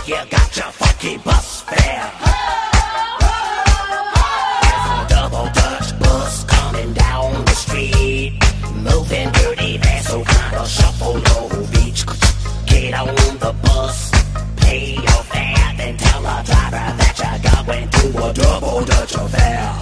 you got your funky bus fare. There's a double Dutch bus coming down the street, moving dirty, that's so kinda shuffle low beach. Get on the bus, pay your fare, then tell the driver that you going to a double Dutch affair.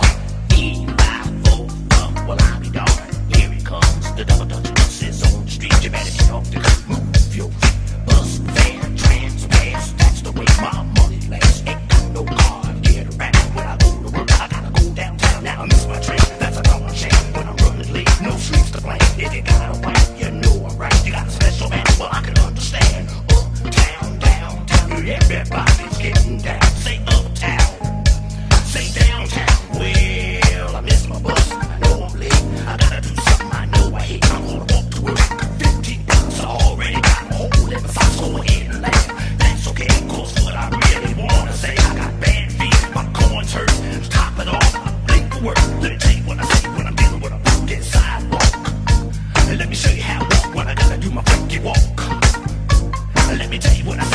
Well, I'll be darned. Here it comes. The double Dutch bus is on the street. You better get off the move your feet. Bus fare, trans pass. That's the way my money lasts. Ain't got no car to get around. When I go to work, I gotta go downtown. Now I miss my train. That's a darn shame. When I'm running late, no streets to blame. If you got a wife, you know I'm right. You got a special man, well, I can understand. Uptown, downtown, everybody's getting down. Say uptown, say downtown. Well, I miss my bus. I gotta do something I know I hate. I'm gonna walk to work. 15 bucks, I already got a hole in the socks. Go ahead and laugh. That's okay, cause what I really wanna say, I got bad feet, my corns hurt. Top it off, I'm late for work. Let me tell you what I say when I'm dealing with a broken sidewalk. And let me show you how I walk when I gotta do my funky walk. And let me tell you what I